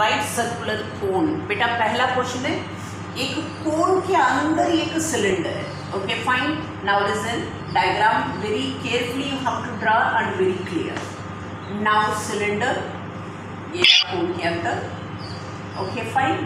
Right circular cone. बेटा पहला question है, एक कोन के अंदर एक सिलेंडर है। Okay fine, now listen diagram very carefully you have to draw and very clear. Now cylinder ये कोन के अंदर, okay fine.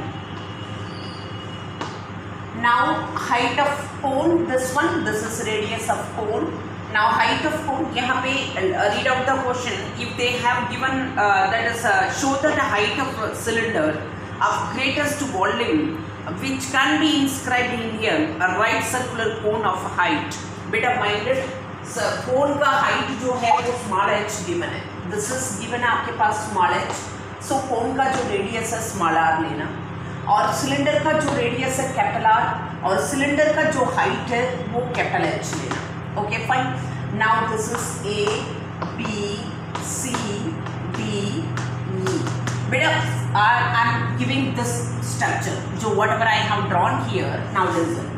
Now height of cone, this one, this is radius of cone. Now height of cone, यहाँ पे read out the question. If they have given that is show that the height of cylinder of greatest volume which can be inscribed in here a right circular cone of height. बेटा minded cone का height जो है वो small h given है. This is given है आपके पास small h. So cone का जो radius है small r लेना और सिलेंडर का जो रेडियस है कैपिटल आर और सिलेंडर का जो हाइट है वो कैपिटल एच लेना। Okay fine, now this is A B C D E. बेटा I am giving this structure जो whatever I have drawn here. Now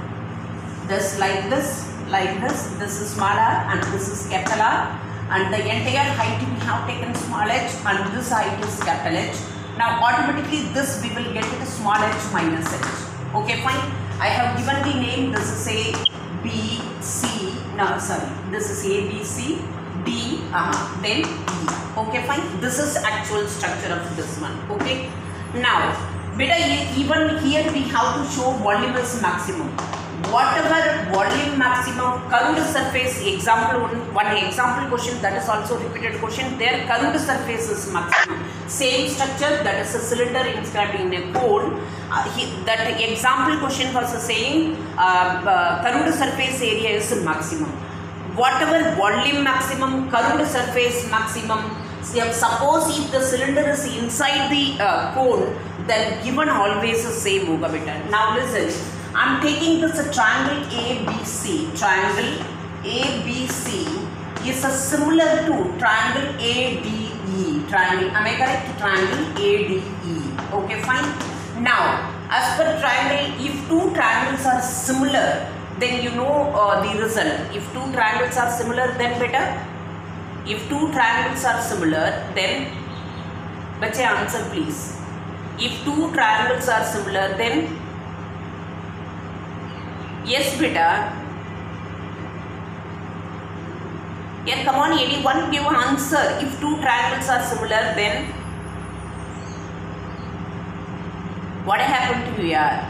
this like this this is small r and this is capital R and the entire height we have taken small h and this height is capital H. Now automatically this we will get it small h minus h. Okay fine. I have given the name. This is A B C. No sorry. This is A B C D. Then E. Okay fine. This is actual structure of this one. Okay. Now, beta even here we have to show volume is maximum. Whatever volume maximum curved surface example one example question that is also repeated question there curved surface is maximum. Same structure that is a cylinder inscribed in a cone. That example question was saying curved surface area is maximum. Whatever volume maximum curved surface maximum. Suppose if the cylinder is inside the cone then given always the same hoga beta. Now listen. I am taking this triangle ABC. Triangle ABC is a similar to triangle ADE. Triangle, am I correct? Triangle ADE. Okay, fine. Now, as per triangle, if two triangles are similar, then you know the result. If two triangles are similar, then better. If two triangles are similar, then let's say answer please. If two triangles are similar, then yes beta. Yeah, come on anyone give an answer. If two triangles are similar then what happened to you yaar?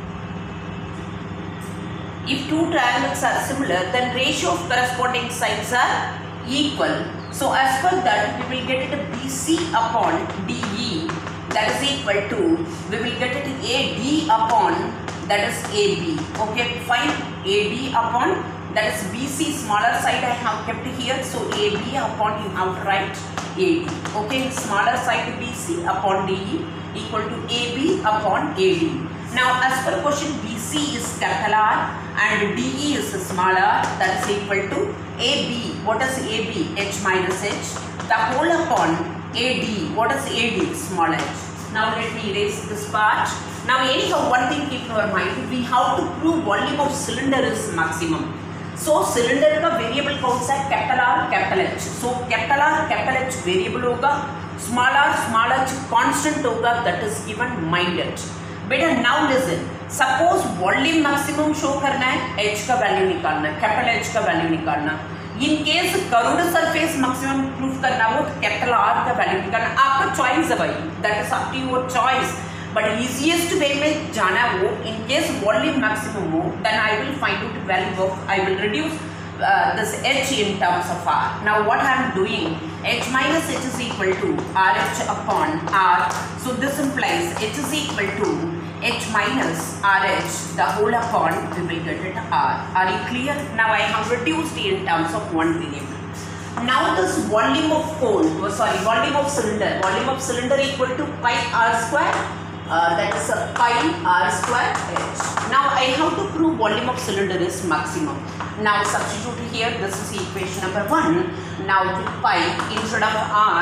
If two triangles are similar then ratio of corresponding sides are equal. So as per that we will get it BC upon DE that is equal to we will get it AD upon that is AB. Okay fine, AD upon that is BC smaller side I have kept here, so AB upon you have to write AD. Okay, smaller side BC upon DE equal to AB upon AD. Now as per question BC is capital R and DE is smaller, that is equal to AB. What is AB? H minus H the whole upon AD. What is AD? Small h. Now let me erase this part. Now anyhow one thing keep in your mind, we have to prove volume of cylinder is maximum. So cylinder का variable कौन सा है? Capital R capital H. So capital R capital H variable होगा, small h constant होगा, that is given minded. बेटा now listen, suppose volume maximum show करना है, H का वैल्यू निकालना है, कैपिटल H का वैल्यू निकालना। In case curved surface maximum proof करना हो तो कैपिटल R का वैल्यू निकालना। आपका चॉइस है भाई, that is up to your choice, but easiest way में जाना हो। इन केस वॉल्यूम मैक्सिमम हो then I will find out value of, I will reduce this h in terms of r. Now what I am doing, h minus h is equal to rh upon r. So this implies h is equal to h minus rh the whole upon we will get it r. Are you clear? Now I have reduced in terms of one variable. Now this volume of cone, volume of cylinder equal to pi r square. That is a pi r square h. Now I have to prove volume of cylinder is maximum. Now substitute here, this is equation number 1. Now with pi instead of r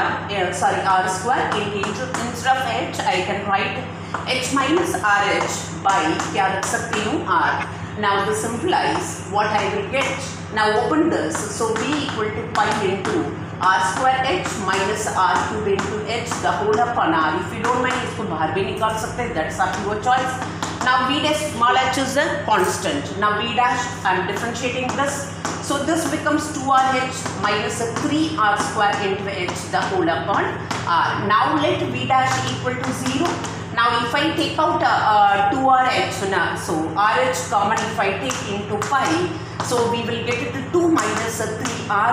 square instead of h I can write h minus rh by क्या रख सकती हूँ r. Now this implies what I will get. Now open this, so b equal to pi into r square h minus r cube into h the whole upon r. If you don't mind इसको बाहर भी निकाल सकते हैं, that's up to your choice. Now v dash small h is a constant. Now v dash I am differentiating this, so this becomes 2rh minus 3r square into h the whole upon r. Now let v dash equal to 0. Now if I take out 2rh, so rh common if I take into pi, so we will get it to 2 minus 3r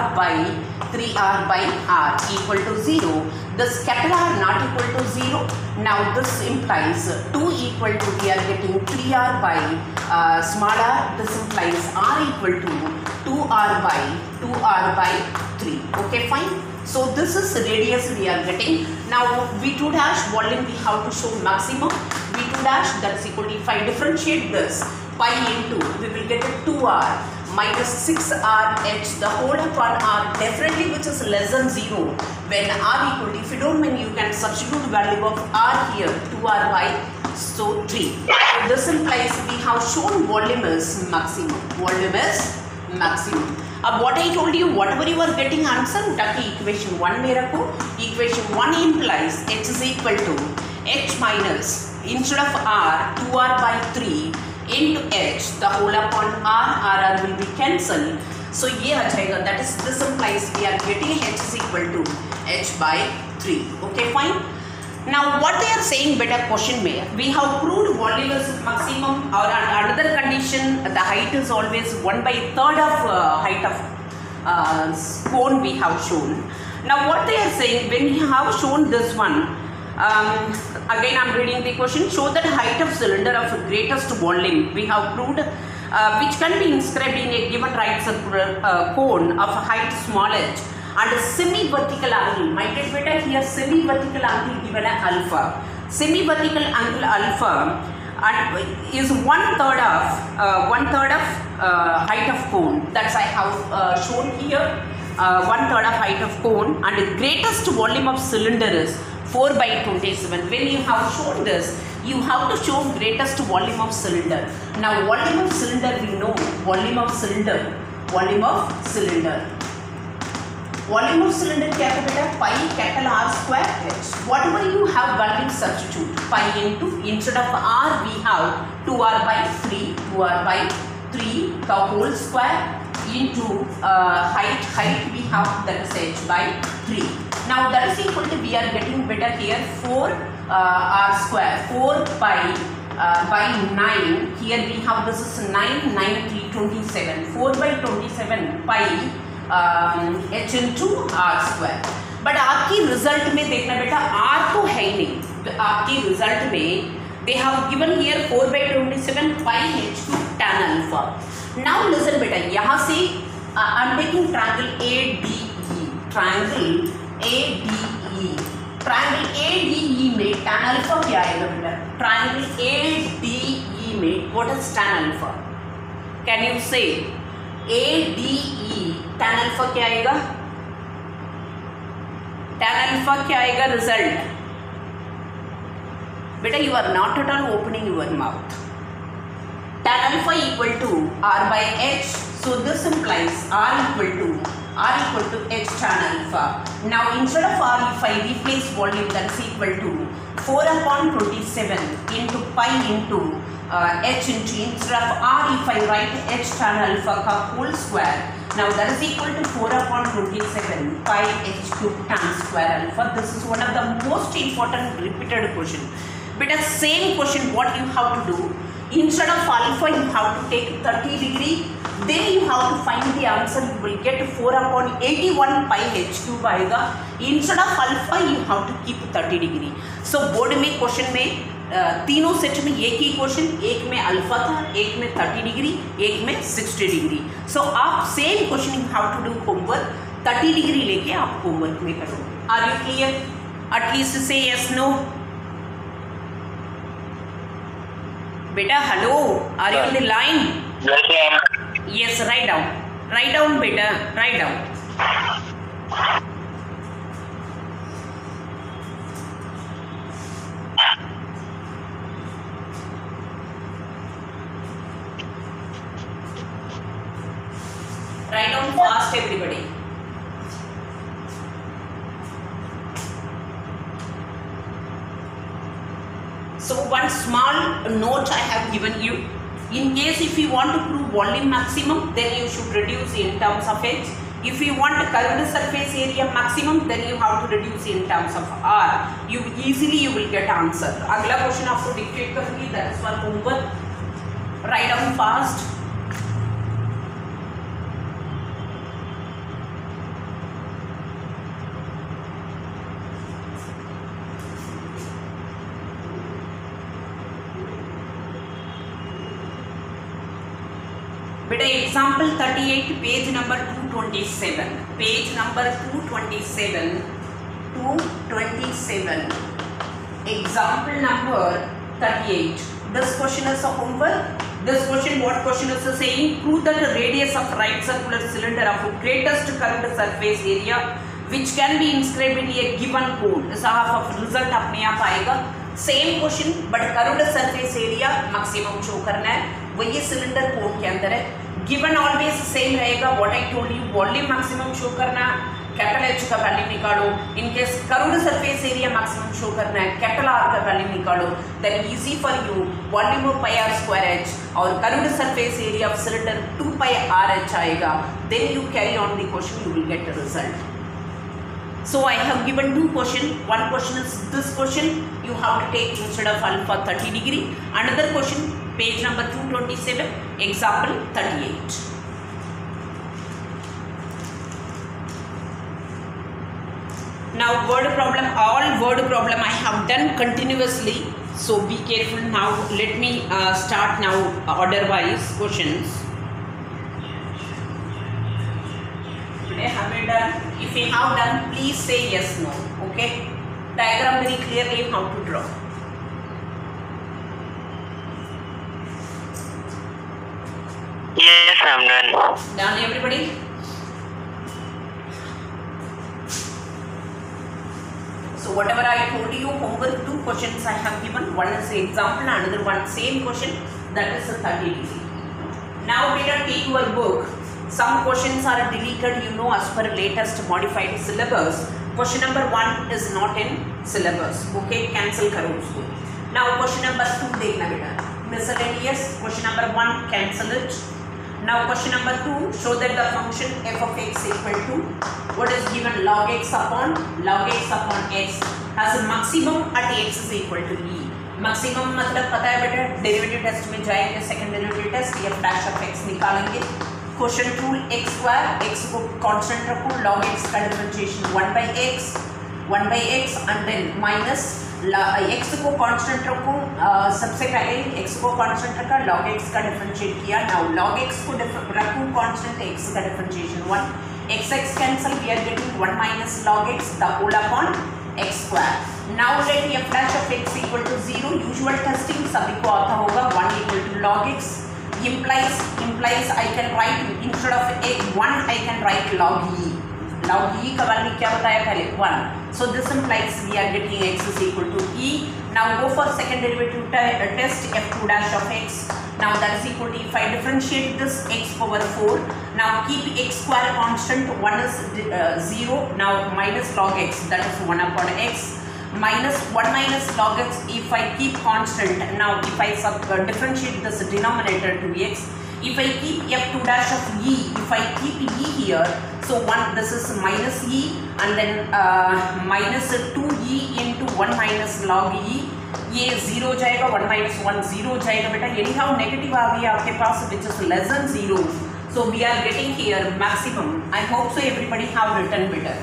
by r equal to 0. This capital R not equal to 0. Now this implies 2 equal to, we are getting 3r by small r. This implies r equal to 2r by 3. Okay, fine. So this is radius we are getting. Now V2 dash volume we have to show maximum. V2 dash that's equal to, if I differentiate this pi into, we will get a 2r minus 6rh the whole upon r, definitely which is less than 0 when r equal to, if you don't mean you can substitute the value of r here, 2r by so 3. So this implies we have shown volume is maximum. Volume is maximum. अब what I told you, whatever you are getting answer ताकि equation 1 में रखो. Equation 1 implies h is equal to h minus instead of r 2r by 3 into h the whole upon r will be cancelled. So ये आ जाएगा, that is this implies we are getting h is equal to h by 3. Okay, fine. Now what they are saying better question में, we have proved volume is maximum, or another condition the height is always 1/3 of height of cone we have shown. Now what they are saying, when we have shown this one, again I am reading the question, show that height of cylinder of greatest volume we have proved which can be inscribed in a given right circular cone of height small h and semi-vertical angle. My dear beta, here semi-vertical angle given as alpha. Semi-vertical angle alpha and is 1/3 of height of cone. That's I have shown here 1/3 of height of cone, and the greatest volume of cylinder is 4/27. When you have shown this, you have to show greatest volume of cylinder. Now volume of cylinder we know, volume of cylinder volume of cylinder क्या है बेटा, pi capital R square h. Whatever you have value substitute, pi into, instead of r we have 2r by 3 the whole square into height we have, that is h by 3. Now that is equal to, we are getting better here 4 r square 4 pi by 9. Here we have, this is 9 3 27, 4/27 pi h into r square. But आपकी result में देखना बेटा r तो है ही नहीं, तो आपकी result में they have given here 4/27 pi h to tan alpha. Now listen बेटा, यहाँ से I am taking triangle ADE. Triangle ADE में tan alpha क्या आएगा बेटा? ट्रायंगल ADE में what is tan alpha? Can you say ADE tan alpha क्या आएगा? tan alpha क्या आएगा रिजल्ट? बेटा you are not at all opening your mouth. tan alpha equal to r by h, so this implies r equal to h tan alpha. Now instead of r, if I replace volume, that is equal to 4/27 into pi into h into, instead of r if I write h tan alpha का whole square, now that is equal to 4/27 pi h cube tan square alpha. This is one of the most important repeated question. But a same question what you have to do, instead of alpha you have to take 30 degree, then you have to find the answer. You will get 4/81 pi h cube आएगा. Instead of alpha you have to keep 30 degree. So board में question में तीनों set में एक ही question, एक में alpha था, एक में 30 डिग्री, एक में 60 डिग्री. सो आप same question you have to do homework 30 degree लेके आप होमवर्क में करो. Are you clear? At least say yes no. बेटा hello, are you on the line? Yes, write down बेटा, write down. Write down fast everybody. So one small note I have given you. In case if you want to prove volume maximum, then you should reduce in terms of h. If you want curved surface area maximum, then you have to reduce in terms of r. You will get answer. अगला question आपको dictate करूंगी, that is one homework. Write down fast. बेटा example 38 page number 227, page number 227 example number 38. This question is a homework. This question, what question is saying? Prove that the radius of right circular cylinder of greatest curved surface area which can be inscribed in a given cone. इस half of result अपने आप आएगा. Same question but curved surface area maximum show करना है. वही cylinder कोन के अंदर है. गिवन ऑलवेज सेम रहेगा. What I told you, volume maximum show करना, कैपिटल एच का वैल्यू निकालो. In case curved surface area maximum show करना है, कैपिटल आर का वैल्यू निकालो. Then easy for you, volume of pi R square H और curved surface area of cylinder 2 pi R H आएगा. Then you carry on the question, you will get the result. So I have given two questions. One question is this question. You have to take instead of alpha 30 degree. Another question, page number 227, example 38. Now word problem, all word problem I have done continuously. So be careful now. Let me start now order wise questions. Have we done? If you have done, please say yes, no. Okay. Diagram very clearly how to draw. Yes, I'm done. Done, everybody? So whatever I told you, homework, two questions I have given. One is the example, another one same question. That is the 30 degree. Now we will take your book. Some questions are deleted, you know, as per latest modified syllabus. Question number 1 is not in syllabus. Okay, cancel karo usko. Now question number 2 dekhna beta. Miscellaneous. Question number 1 cancel it. Now question number 2, show that the function f of x equal to what is given log x upon x has a maximum at x is equal to e. Maximum मतलब पता है बेटा, derivative test में जाएंगे, second derivative test, f dash of x निकालेंगे. Question rule x square, x को constant रखो, log x का differentiation 1 by x and then minus x को कांस्टेंट रखो. सबसे पहले x को कांस्टेंट रखा, log x का डिफरेंशिएट किया. नाउ log x को रखो कांस्टेंट, x का differentiation 1, x cancel, we are getting 1 minus log x the whole upon x square. Now let f dash of x equal to 0. Usual testing सभी को आता होगा. 1 equal to log x implies I can write instead of 1 I can write log e. Log e का value क्या बताया पहले 1. So this implies we are getting x is equal to e. Now go for second derivative test, f2 dash of x. Now that is equal to, if I differentiate this, x power 4. Now keep x square constant, 1 is 0. Now minus log x, that is 1 upon x. Minus 1 minus log x, if I keep constant. Now if I differentiate this denominator to x, if I keep f2 dash of e, if I keep e here, so 1, this is minus e and then minus 2e into 1 minus log e. ये 0 हो जाएगा, 1 minus 1 0 हो जाएगा बेटा. anyhow negative आ गया आपके पास, which is less than 0. So we are getting here maximum. I hope so everybody have written better.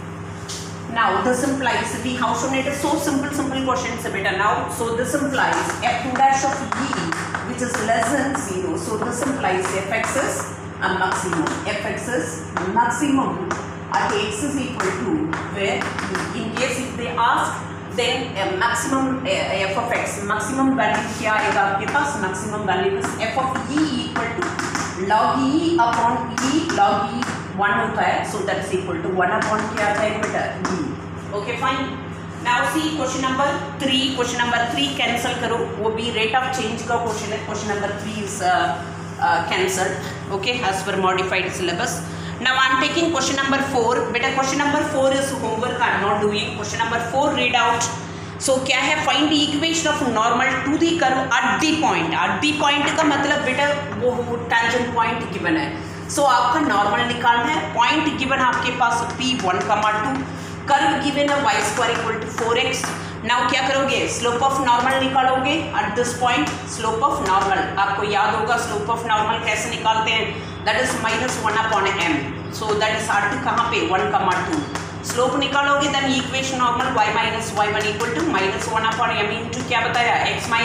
Now this implies, we have shown it is so simple questions beta. Now so this implies f2 dash of e which is less than 0. So this implies fx is a maximum. Fx is maximum at x is equal to where, in case if they ask, then maximum f of x, maximum value क्या आएगा आपके पास? maximum value is f of e equal to log e upon e, log e 1 होता है, so that is equal to 1 upon क्या आता है बेटा? e. Okay fine. Now see question number 3. Question number 3 cancel करो, वो भी rate of change का question है. Question number 3 is cancelled. Okay, as per modified syllabus. Now I am taking question number 4. Beta question number 4 is homework I am not doing. Question number 4 read out. So क्या है, find the equation of normal to the curve at the point. At the point का मतलब बेटा वो tangent point given है। सो आपका normal निकालना है। पॉइंट गिवन आपके पास P1,2, कर्व गिवन है y² = 4x। नाउ क्या करोगे, स्लोप ऑफ नॉर्मल निकालोगे at this point. Slope of normal आपको याद होगा, स्लोप ऑफ नॉर्मल कैसे निकालते हैं, that is -1/m। So that is at कहाँ पे 1,2। स्लोप निकालोगे then equation normal y - y1 = -1/m into क्या बताया,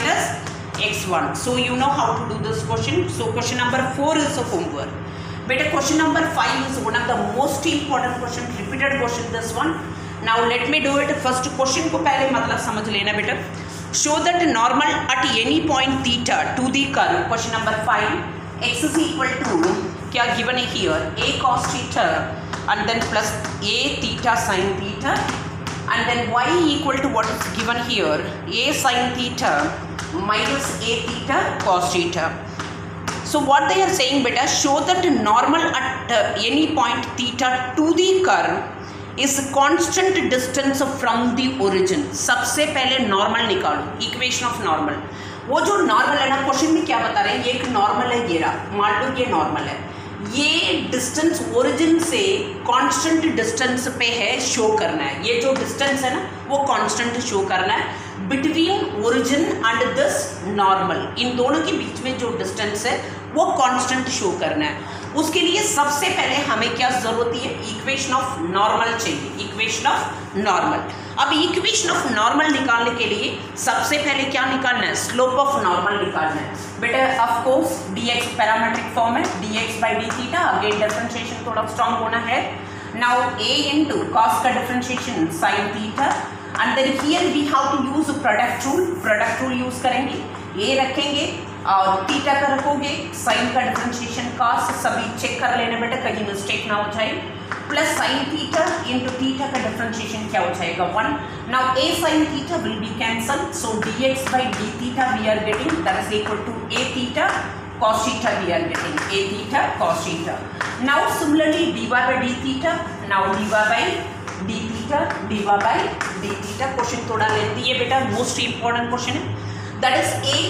x - x1। So you know how to do this question. So question number 4 is a homework. बेटा question number 5 is one of the most important question, repeated question this one. Now let me do it. First question को पहले मतलब समझ लेना बेटा। Show that normal at any point theta to the curve. Question number 5. X is equal to क्या given है here, a cos theta and then plus a theta sin theta and then y equal to what is given here, a sin theta minus a theta cos theta. So what they are saying beta, show that normal at any point theta to the curve is constant distance from the origin. सबसे पहले normal निकालो, equation of normal. वो जो normal है ना, question में क्या बता रहे हैं, ये एक नॉर्मल है, ये रहा, मान लो ये नॉर्मल है, ये डिस्टेंस ओरिजिन से कांस्टेंट डिस्टेंस पे है, शो करना है। ये जो डिस्टेंस है ना वो कांस्टेंट शो करना है between origin and this normal. इन दोनों के बीच में जो डिस्टेंस है वो कांस्टेंट शो करना है। उसके लिए सबसे पहले हमें क्या जरूरत है, इक्वेशन ऑफ नॉर्मल चाहिए, इक्वेशन ऑफ नॉर्मल। अब इक्वेशन ऑफ नॉर्मल निकालने के लिए सबसे पहले क्या निकालना है, स्लोप ऑफ नॉर्मल निकालना है। बेटा of course dx parametric form है, dx/d थीटा। अगेन डिफरेंशिएशन थोड़ा स्ट्रांग होना है। नाउ a इनटू cos का differentiation sin theta and then here we have to use product rule. Product rule use करेंगे, a रखेंगे और थीटा का रखोगे, साइन का डिफरेंशिएशन cos, सभी चेक कर लेने बेटा कहीं मिस्टेक ना हो जाए, plus sine theta into theta का डिफरेंशिएशन क्या हो जाएगा 1। Now a sin theta will be cancel, so dx/d theta we are getting that is equal to a theta cos theta we are getting a theta cos theta. Now similarly dy/d theta, now dy/d theta dy/d theta. Question थोड़ा lengthy है बेटा, most important question है। That is a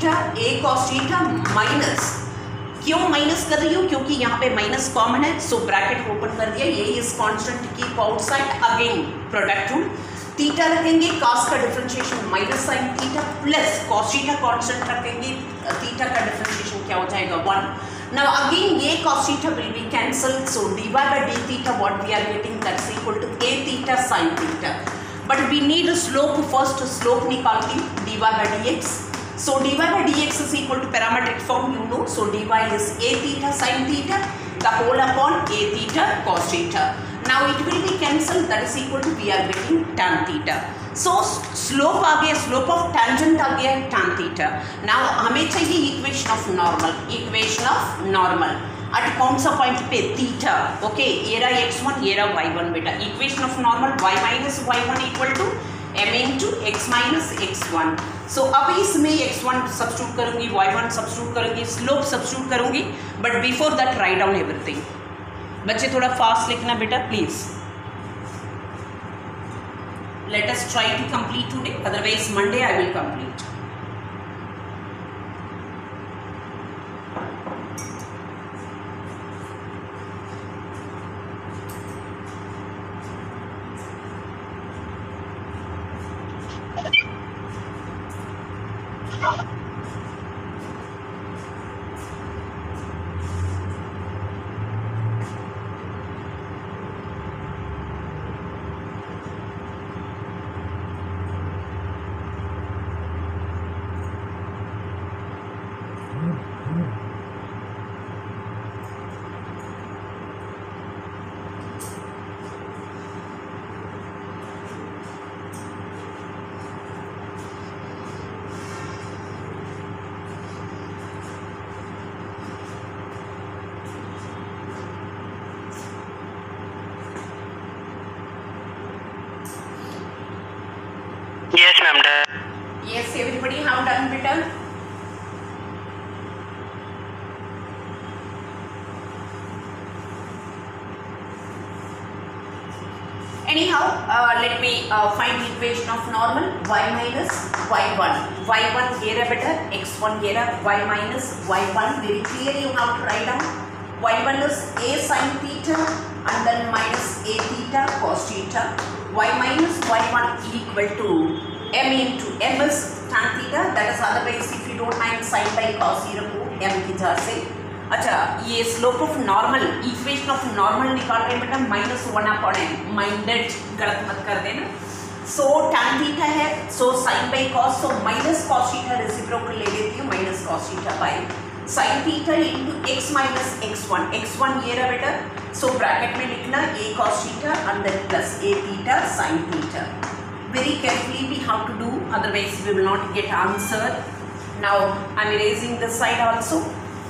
cos theta minus, क्यों minus कर रही हूँ, क्योंकि यहाँ पे माइनस कॉमन है, सो ब्रैकेट ओपन कर दिया, ये is constant keep outside. Again product rule, theta रखेंगे, cos का differentiation minus sine theta plus cos theta constant रखेंगे, थीटा का डिफरेंशिएशन क्या हो जाएगा 1। नाउ अगेन ये cos theta will be cancel, so dy/d theta what we are getting that is equal to a theta sin theta. But we need slope first, slope निकालती dy/dx। So dy/dx is equal to parametric form, you know. So dy is a theta sin theta, the whole upon a theta cos theta. Now it will be cancelled, that is equal to we are getting tan theta. So slope आ गया, slope of tangent आ गया tan theta. Now हमें चाहिए equation of normal, equation of normal. at कौन सा point पे, theta. Okay, ये रहा x1, ये रहा y1 बेटा। Equation of normal y minus y1 equal to m into x minus x1। So अब इसमें x1 सब्स्टिट्यूट करूंगी, y1 सब्स्टिट्यूट करूंगी, स्लोप सब्स्टिट्यूट करूंगी, but before that write down everything. बच्चे थोड़ा फास्ट लिखना बेटा please. Let us try to complete today, otherwise Monday I will complete. Yes, ma'am. Yes, everybody have done better. Anyhow, let me find the equation of normal. Y minus y1. Y1 here a better, x1 here a, y minus y1. Very clearly you have to write down. Y1 is a sin theta and then minus a theta cos theta. Y minus y1 equal to m into m is tan theta. That is otherwise if you don't mind sin by cos theta m theta से. अच्छा ये slope of normal equation of normal निकाल रहे हैं बेटा -1/n minded गलत मत कर देना. सो tan थीटा है so sin by cos so minus cos theta reciprocal ले लेती हूँ minus cos theta by sin theta into x minus x1 ये रहा बेटा. सो ब्रैकेट में लिखना a cos theta and then plus a theta sin theta. Very carefully we have to do, otherwise we will not get answer. Now I am erasing this side also.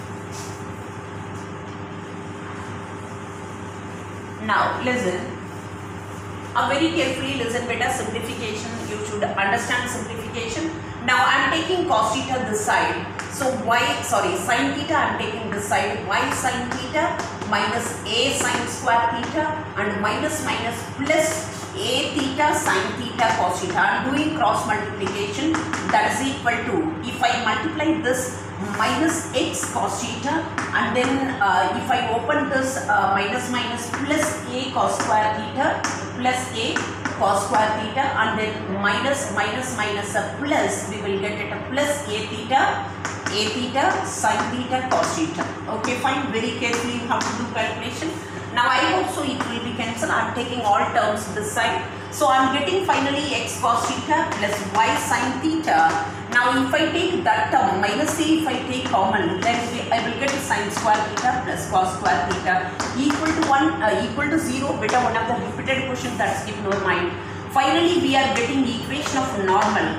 Now listen, very carefully listen beta. Simplification, you should understand simplification. Now I am taking cos theta this side, so sin theta I am taking this side, y sin theta minus a sin square theta and minus plus a theta sin theta cos theta. I am doing cross multiplication, that is equal to, if I multiply this minus x cos theta and then if I open this minus plus a cos square theta plus a cos square theta and then minus a plus, we will get it a plus a theta sin theta cos theta. Okay fine, very carefully you have to do calculation. Now I hope so it will be cancelled. I am taking all terms this side. So I am getting finally x cos theta plus y sin theta. Now if I take that term minus a, if I take common, then I will get sin square theta plus cos square theta equal to 0. Beta, one of the repeated question, that's keep no mind. Finally we are getting the equation of normal.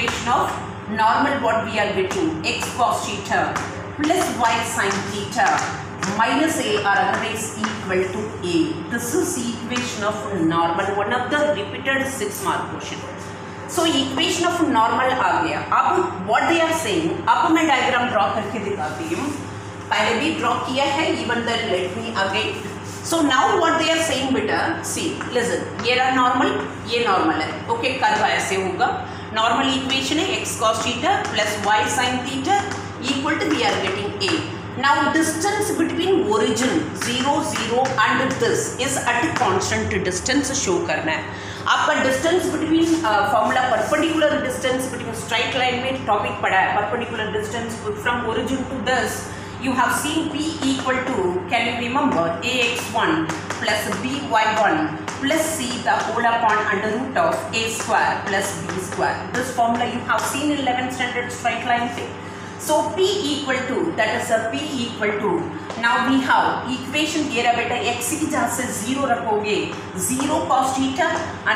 What we are getting, x cos theta plus y sin theta minus a or otherwise equal to a. This is equation of normal, one of the repeated 6 mark question. So equation of normal आ गया. अब what they are saying, अब मैं diagram draw करके दिखाती हूँ. पहले भी ड्रॉ किया है, even then let me again. So now what they are saying बेटा, see, listen, ये रहा normal, ये normal है. Okay, कर्व ऐसे होगा. Normal equation है x cos theta plus y sin theta equal to, we are getting a. Now distance between origin 0 and this is at constant distance show करना है. आपका distance between formula perpendicular distance between straight line में topic पढ़ा है. Perpendicular distance from origin to this you have seen p equal to, can you remember, ax1 plus by1 plus c the whole upon under root of a square plus b square. This formula you have seen in 11th standard straight line thing. So p equal to, that is a p equal to, now we have equation here beta x की जहाँ से 0 रखोगे 0 cos theta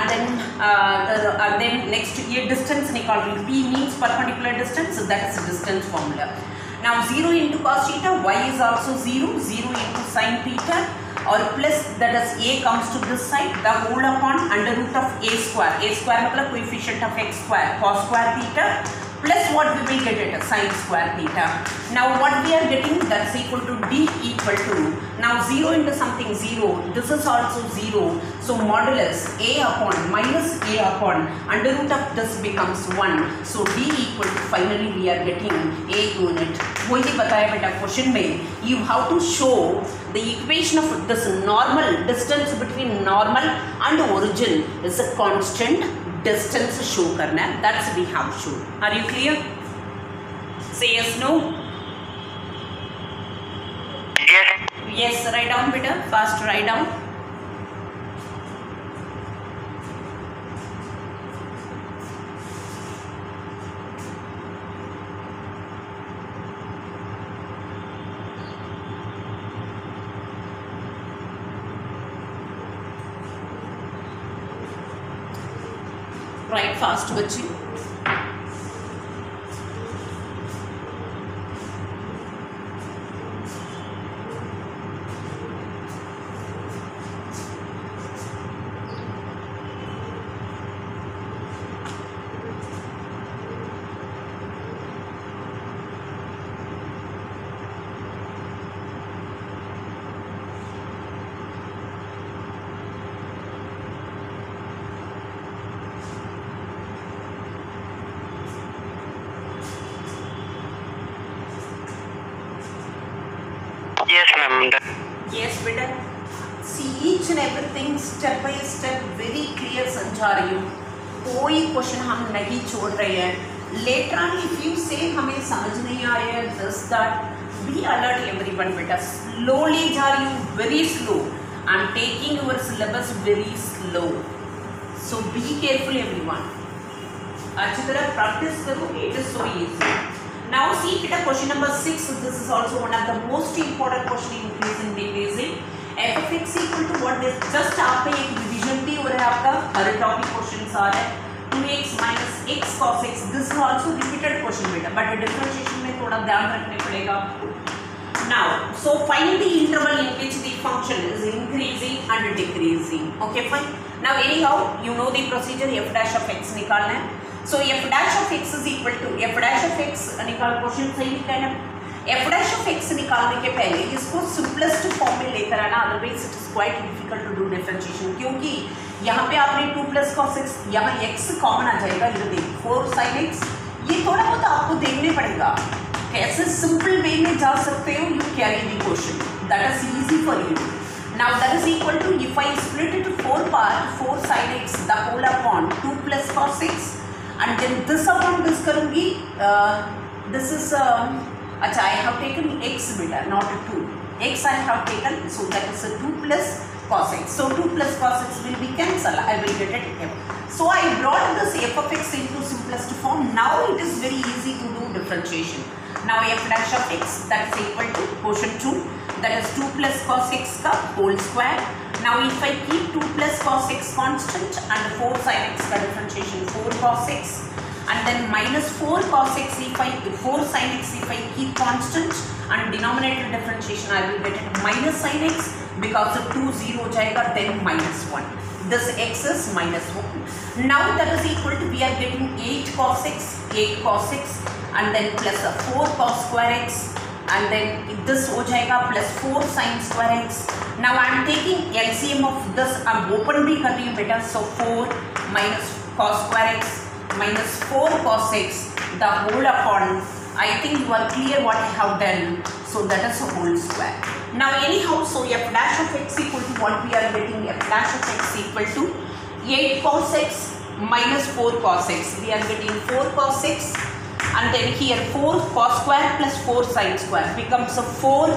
and then next ये distance निकाल रही, p means perpendicular distance, that is distance formula. Now 0 into cos theta, y is also 0 into sin theta और plus that is a comes to this side, the whole upon under root of a square मतलब coefficient of x square cos square theta plus what we will get it, sin square theta. Now what we are getting, that's equal to d equal to, now 0 into something 0, this is also 0, so modulus a upon minus a upon under root of this becomes 1, so d equal to, finally we are getting a unit. वही बताया बेटा question में, you have to show the equation of this normal distance between normal and origin is a constant distance show करना है, that's we have shown. Are you clear? Say yes, no. Yes, write down बेटा, fast write down. Write fast बच्ची. Yes, ma'am. Yes, beta. See each and everything step by step very clear समझा रही हूँ. कोई question हम नहीं छोड़ रहे हैं. Later on if you say हमें समझ नहीं आया, just that be alert everyone बेटा. Slowly जा रही हूँ, very slow. I'm taking your syllabus very slow. So be careful everyone. अच्छी तरह practice करो. It is so easy. Now see बेटा question number 6. This is also one of the most important question in increasing decreasing. F of x equal to what is just आपका एक division भी हो रहा है आपका. हर topic questions आ रहा है. 2x minus x cos x. This is also repeated question बेटा. But differentiation में थोड़ा ध्यान रखने पड़ेगा. Now so find the interval in which the function is increasing and decreasing. Okay fine. Now anyhow you know the procedure. F dash of x निकालना है. So f dash of x is equal to f dash of x निकाल question सही लिखा है ना. f dash of x निकालने के पहले इसको सिंपलेस्ट फॉर्म में लेकर आना, otherwise it is quite difficult to do differentiation. क्योंकि यहाँ पे आपने 2 + cos x, यहाँ x कॉमन आ जाएगा. इधर देखिए 4 sin x. ये थोड़ा बहुत आपको देखने पड़ेगा कैसे सिंपल वे में जा सकते हो. You carry the question, that is easy for you. Now that is equal to if I split it to 4 part, 4 sin x the whole upon 2 + cos x. And then this upon this करूँगी. This is अच्छा I have taken x beta not 2. X I have taken, so that is a 2 + cos x. So 2 + cos x will be cancelled. I will get it f. So I brought this f of x into simplest form. Now it is very easy to do differentiation. Now f dash of x that is equal to quotient 2, that is 2 + cos x का whole square. Now if I keep 2 + cos x constant and 4 sin x का differentiation 4 cos x, and then minus 4 cos x if I 4 sin x if I keep constant and denominator differentiation I will get it minus sin x because the 2 0 हो जाएगा, then minus 1. This x is minus 1. Now that is equal to we are getting 8 cos x and then plus a 4 cos square x. And then this हो जाएगा plus 4 sin square x. Now I am taking LCM of this. I'm open भी कर रही हूँ बेटा. So 4 minus cos square x minus 4 cos x the whole upon. I think you are clear what I have done. So that is a whole square. Now anyhow, so f dash of x equal to what we are getting. F dash of x equal to 8 cos x minus 4 cos x. We are getting 4 cos x. And then here 4 cos square plus 4 sin square becomes a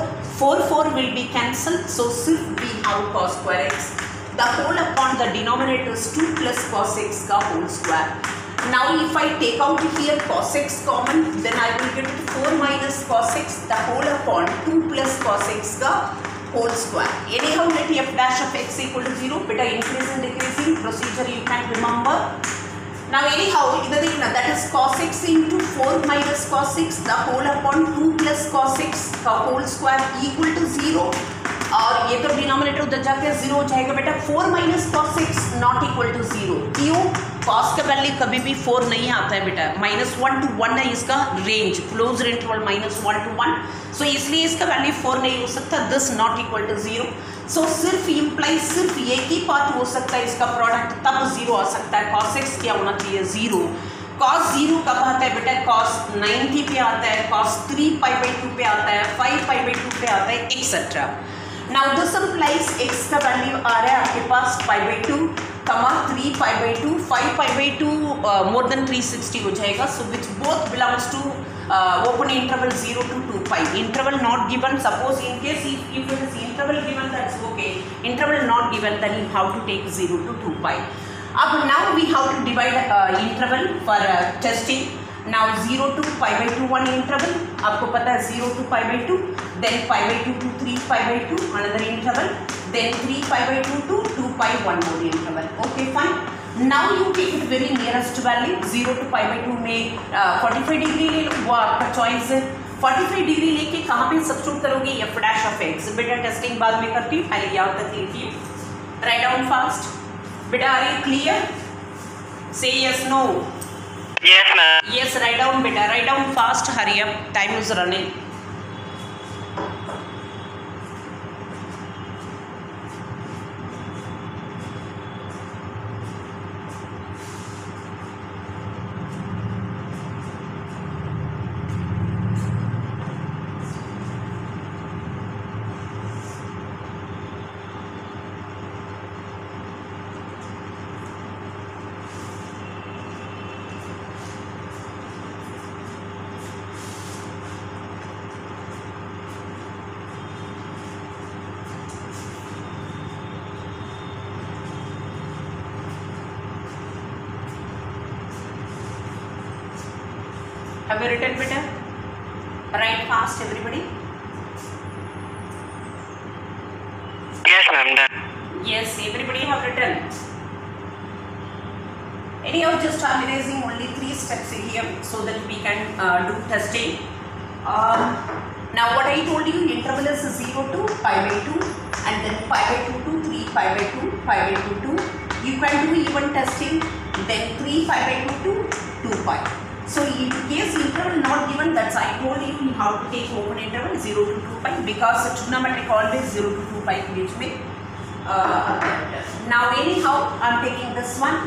4 will be cancelled. So सिर्फ we have cos square x. The whole upon the denominator is 2 + cos x का whole square. Now if I take out here cos x common, then I will get 4 minus cos x the whole upon 2 + cos x का whole square. Anyhow let f dash of x equal to 0. Beta increasing decreasing procedure you can remember. Now anyhow इधर देखना, that is cos x into 4 minus cos x the whole upon 2 + cos x का whole square equal to 0. और ये तो denominator उधर जाके 0 हो जाएगा बेटा. 4 minus cos x not equal to 0. क्यों? cos का वैल्यू कभी भी 4 नहीं आता है बेटा. -1 to 1 है इसका range, close interval -1 to 1. So इसलिए इसका वैल्यू 4 नहीं हो सकता. This not equal to 0. So सिर्फ इम्प्लाइज सिर्फ एक ही पार्ट हो सकता है इसका प्रोडक्ट, तब 0 आ सकता है. cos x क्या होना चाहिए? 0. cos 0 कब आता है बेटा? cos 90 पे आता है, cos 3 π/2 पे आता है, 5 π/2 पे आता है, etcetera. Now this implies x का वैल्यू आ रहा है आपके पास π/2, 3 π/2, 5 π/2 मोर देन 360 हो जाएगा. So which both belongs to open interval 0 to 2 pi. Interval not given. Suppose in case if it is interval given, that's okay. Interval not given, then you have to take 0 to 2 pi. Now we have to divide interval for testing. Now 0 to π/2 one interval. आपको पता है 0 to π/2. Then π/2 to 3 π/2 another interval. Then 3 π/2 to 2 pi one more interval. Okay fine. Now you take it very nearest value. 0 to π/2 में 45 degree ले लो, वो आपका choice है. 45 degree लेके कहाँ पे सब्स्टिट्यूट करोगे? f dash of x. बेटा टेस्टिंग बाद में करती हूँ, पहले यहाँ तक लिखिए. Write down fast. बेटा are you clear? Say yes no. Yes, ma'am. Yes, write down beta. Write down fast. Hurry up. Time is running. Have you written beta? Write fast, everybody. Yes, ma'am. Done. Yes, everybody have written. Anyhow, just I'm erasing only 3 steps here so that we can do testing. Now what I told you, interval is 0 to pi by 2 and then pi by 2 to 3 pi by 2, pi by 2 to, you can do even testing, then 3 pi by 2 to 2 pi. So in case interval not given, that's I told you how to take open interval 0 to 2 pi because trigonometric always 0 to 2 pi बीच में. Now anyhow, I'm taking this one.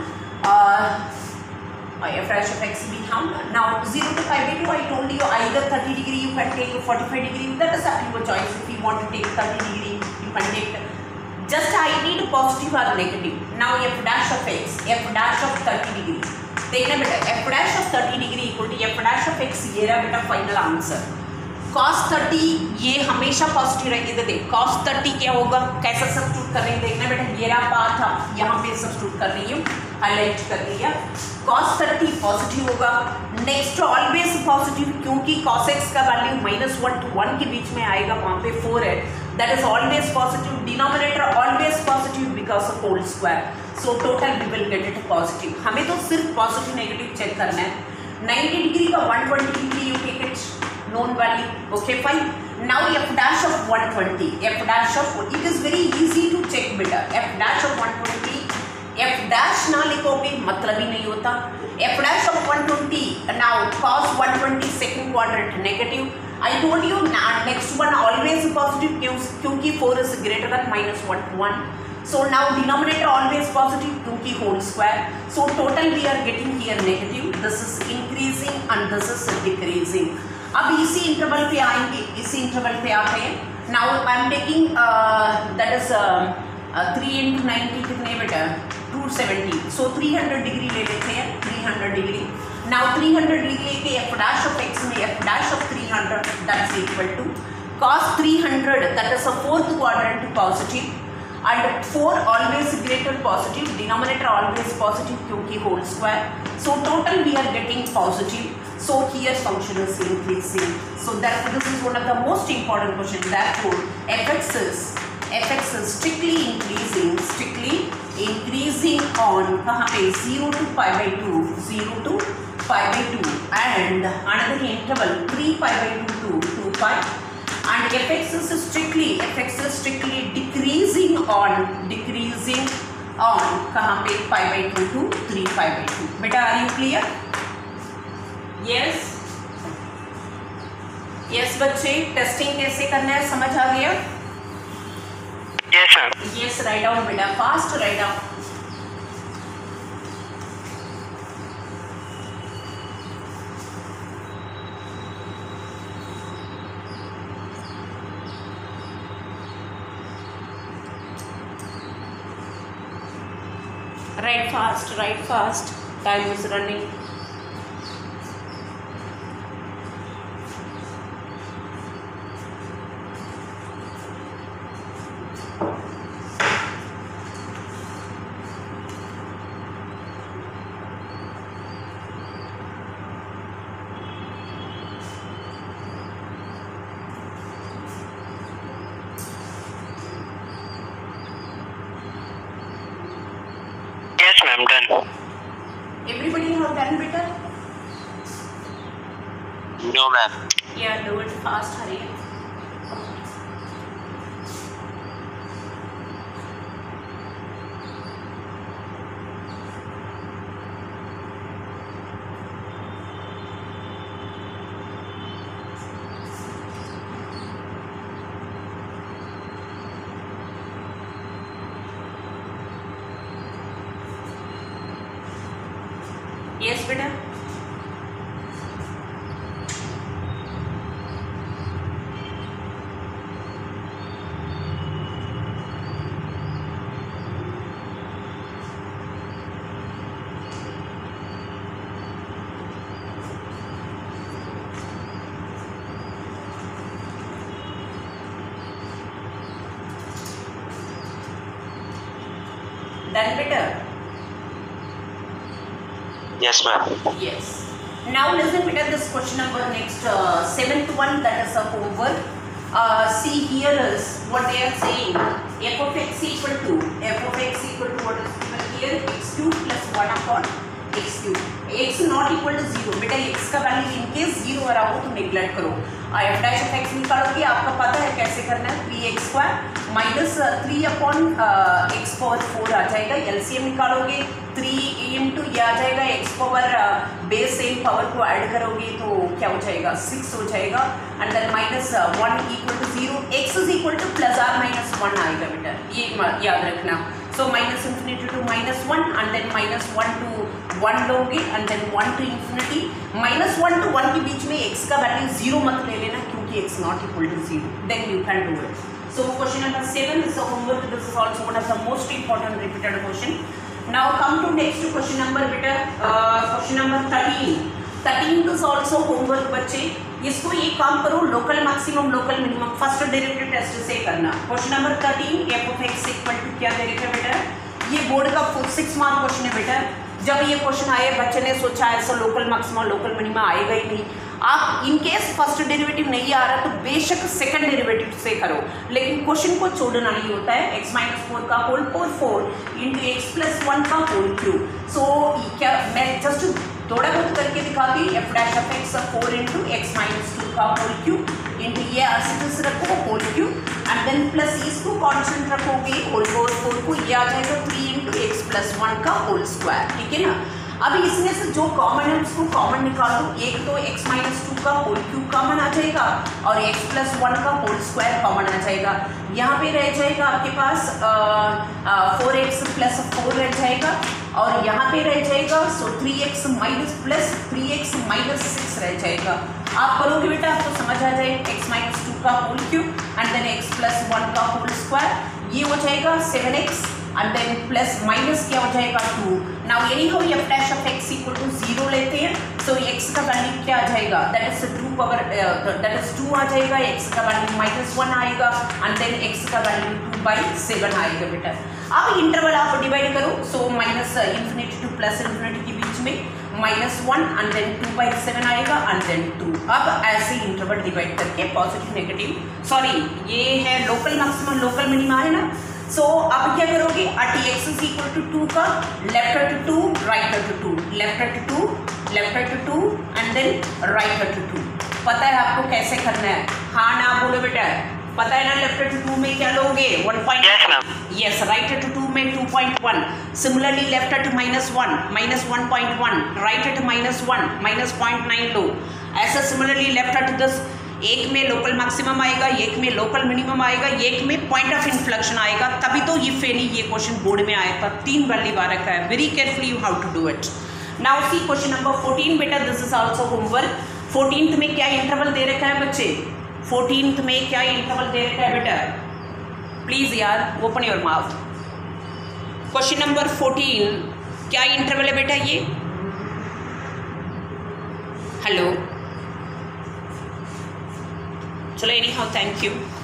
F dash of x be found. Now 0 to pi by 2, I told you either 30 degree you can take, 45 degree, that is up to your choice. If you want to take 30 degree, you can take. Just I need positive or negative. Now f dash of x, f dash of 30 degree. देखना बेटा, f dash of 30 degree equal to f dash of x, ये रहा बेटा final answer. cos 30 ये हमेशा positive रहेगी. तो देख cos 30 क्या होगा, कैसा सब्स्टिट्यूट कर रहे हैं देखना बेटा, ये रहा पार्ट आप यहाँ पे सब्स्टिट्यूट कर रही हूँ, हाईलाइट कर दिया. cos 30 पॉजिटिव होगा. नेक्स्ट ऑलवेज पॉजिटिव क्योंकि cos x का वैल्यू -1 to 1 के बीच में आएगा, वहाँ पे 4 है, that is always positive. Denominator always positive because of whole square. So total we will get it positive. हमें तो सिर्फ पॉजिटिव नेगेटिव चेक करना है. 90 डिग्री का 120 degree you take it known value. Okay, fine. Now f dash of 120, f dash of, it is very easy to check beta. f dash of 120, f dash ना लिखोगे मतलब ही नहीं होता. f dash of 120, now cos 120 second quadrant negative. I told you next one always positive क्योंकि 4 is greater than -1 to 1. So now denominator always positive क्योंकि whole square. So total we are getting here negative. This is increasing and this is decreasing. अब इसी interval पे आएंगे, इसी interval पे आते हैं. Now I am taking that is 3 into 90 कितने बेटा 270. सो 300 डिग्री ले लेते हैं, 300 डिग्री. नाउ 300 डिग्री लेके f dash of x में f dash of 300 that's equal to cos 300 that is a fourth quadrant positive and 4 always greater positive, denominator always positive क्योंकि whole square. So total we are getting positive. So here function is increasing. So therefore this is one of the most important question. Therefore fx is strictly increasing on कहाँ पे 0 to pi by 2, 0 to pi by 2 and another interval 3 pi by 2 to 2 pi. And fx is strictly decreasing on कहाँ पे pi by 2 to 3 pi by 2. बेटा are you clear? Yes. Yes बच्चे, testing कैसे करना है समझ आ गया? Yes, ma'am. Yes, write down बेटा, fast write down. Write fast. Time is running. Yes, ma'am. Done. Everybody have done better? No, ma'am. Yeah, do it fast, hurry. Yes, बेटा. Done better? Yes, ma'am. Yes. Now listen beta, this question number next, seventh one, that is a homework. See here is what they are saying. F of x equal to what is given here, x cube plus 1 upon x cube. x not equal to 0. बेटा x का value in case 0 आ रहा हो तो neglect करो. f dash of x निकालोगे, आपका पता है कैसे करना है. 3x square minus 3 upon x power 4 आ जाएगा. एलसीएम निकालोगे 3 इंटू ये आ जाएगा x power base same power को ऐड करोगे तो क्या हो जाएगा 6 हो जाएगा. And then minus 1 equal to 0. x is equal to plus or minus 1 आएगा बेटा, ये याद रखना. So minus infinity to minus 1 and then minus 1 to 1 लोगे and then 1 to infinity. minus 1 to 1 के बीच में x का वैल्यू 0 मत ले लेना क्योंकि x not equal to 0. Then you can do it. So question number 7 is a homework. This is also one of the most important repeated question. Now come to next question number beta, question number 13. 13 is also homework बच्चे. इसको एक काम करो, local maximum local minimum first derivative test से करना. Question number 13 f of x equal to क्या दे रखा है बेटा, ये बोर्ड का 6 मार्क क्वेश्चन है बेटा. जब ये क्वेश्चन आए बच्चे ने सोचा ऐसा लोकल मैक्सिमम लोकल मिनिमम आएगा ही नहीं. आप इनकेस फर्स्ट डेरिवेटिव नहीं आ रहा तो बेशक सेकंड डेरिवेटिव से करो, लेकिन क्वेश्चन को छोड़ना नहीं होता है. x माइनस 4 का whole power 4 into x plus 1 का होल क्यूब. सो क्या मैं जस्ट थोड़ा बहुत करके दिखाती. f dash of x 4 into x minus 2 का होल क्यूब इंटू ये आसिस रखो whole cube and then plus इसको कांस्टेंट रखोगे होल पावर 4 को, ये आ जाएगा 3 इंटू एक्स प्लस 1 का होल स्क्वायर. ठीक है ना. अब इसमें से जो कॉमन है उसको कॉमन निकालो. एक तो x माइनस 2 का होल क्यूब कॉमन आ जाएगा और x प्लस 1 का होल स्क्वायर कॉमन आ जाएगा. यहाँ पे रह जाएगा आपके पास 4x प्लस 4 रह जाएगा और यहाँ पे रह जाएगा सो 3x minus plus 3x minus 6 रह जाएगा. आप करोगे बेटा आपको समझ आ जाएगा. x माइनस 2 का whole cube and then x plus 1 का होल स्क्वायर, ये हो जाएगा 7x and then plus minus क्या हो जाएगा 2. Now anyhow f dash of x equal to 0 लेते हैं. सो x का वैल्यू क्या आ जाएगा, that is 2 power that is 2 आ जाएगा. x का वैल्यू माइनस 1 आएगा एंड देन x का वैल्यू 2/7 आएगा बेटा. अब इंटरवल आप डिवाइड करो. So minus infinity to plus infinity के बीच में -1 एंड देन 2/7 आएगा एंड देन 2. अब ऐसे इंटरवल डिवाइड करके पॉजिटिव नेगेटिव, सॉरी ये है लोकल मैक्सिमम लोकल मिनिमा है ना. सो अब क्या करोगे, at x is equal to 2 का left to 2 right to 2, left to 2 and then right to 2. पता है आपको कैसे करना है, हाँ ना बोलो बेटा, पता है ना. लेफ्ट to 2 में क्या लोगे 1. यस. राइट to 2 में 2.1. Similarly left to -1 -1.1, right to -1 -0.9 लो. ऐसा सिमिलरली लेफ्ट to this, एक में लोकल मैक्सिमम आएगा, एक में लोकल मिनिमम आएगा, एक में पॉइंट ऑफ इन्फ्लेक्शन आएगा. तभी तो ये फेनी ये क्वेश्चन बोर्ड में आया था. 3 बार लिखा रखा है. Very carefully you how to do it. Now see question number 14 बेटा, this is also homework. 14th में क्या इंटरवल दे रखा है बच्चे, 14th में क्या इंटरवल दे रखा है बेटा, प्लीज यार open your mouth. Question number 14 क्या इंटरवल है बेटा ये, हेलो. चलो एनी हाउ थैंक यू.